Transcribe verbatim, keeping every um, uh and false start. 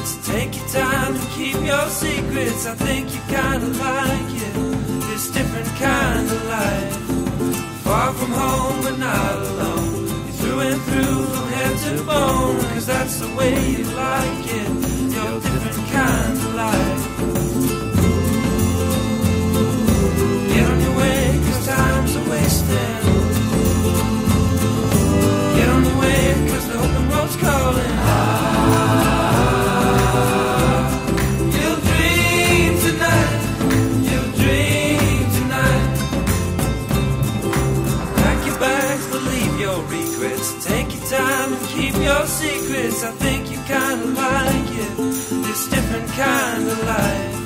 So take your time and keep your secrets. I think you kinda like it, this different kind of life. Far from home but not alone. You're through and through from head to bone, cause that's the way you like it, your different kind of life. Get on your way cause time's a wasting. Get on your way cause the open road's calling. You'll dream tonight, you'll dream tonight. Pack your bags but leave your regrets. Take your time and keep your secrets. I think you kinda like it, this different kind of life.